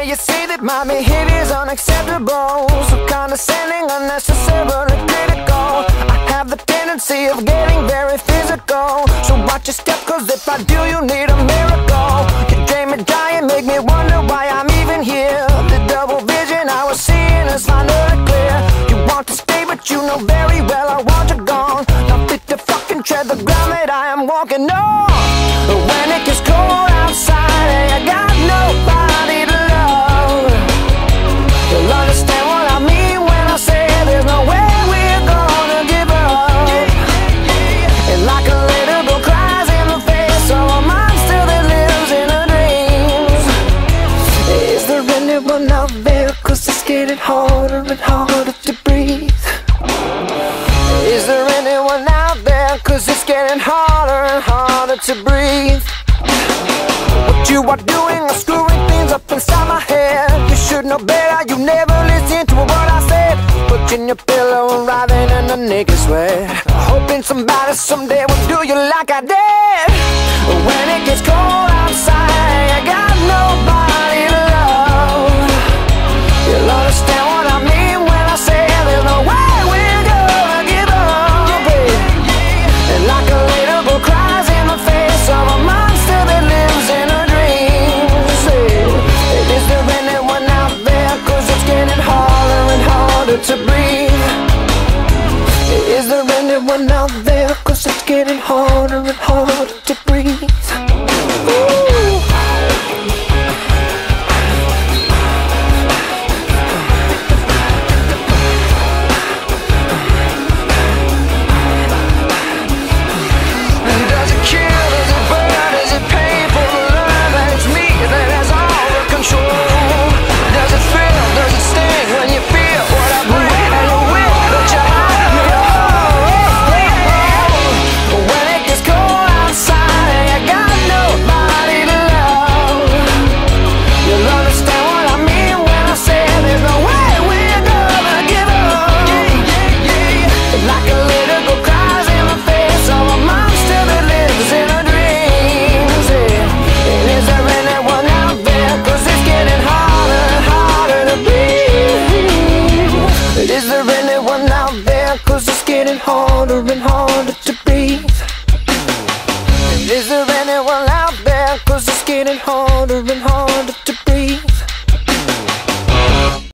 you say that my behavior's unacceptable, so condescending, unnecessarily critical. I have the tendency of getting very physical, so watch your step, cause if I do, you need a miracle. You drain me dry and make me wonder why I'm even here. The double vision I was seeing is finally clear. You want to stay, but you know very well I want you gone. Not fit to fucking tread the ground that I am walking on. When it gets cold outside and I got nobody to love, you'll understand what I mean when I say there's no way we're gonna give up. And like a little girl cries in the face of a monster that lives in her dreams. Is there anyone out there? Cause it's getting harder and harder to breathe. Is there anyone out there? Cause it's getting harder and harder to breathe. What you are doing is screwing things up inside my head. You should know better, you never listen to what I said. Putting your pillow and writhing in the naked sweat, hoping somebody someday will do you like I did. When it gets cold outside, I got nobody to love. You'll understand what I mean when I say there's no way we're gonna give up, babe. And like a little girl cries in the face of a monster that lives in her dreams. Is there anyone out there? Cause it's getting harder and harder to breathe. Is there anyone out there? Cause it's getting harder and harder to breathe. Ooh. Does it kill? Does it burn? Is it painful to learn that it's me that has all the control? Does it feel? Does it sting when you feel what I bring? And you will that you hide me all. When it gets cold outside and you got nobody to love, you'll understand what I mean when I say there's no way we're gonna give up. Like a little girl cries in the face of a monster that lives in her dreams. And is there anyone out there? Cause it's getting harder and harder to breathe. Is there anyone out there? Cause it's getting harder and harder to breathe. Is there anyone out there? Cause it's getting harder and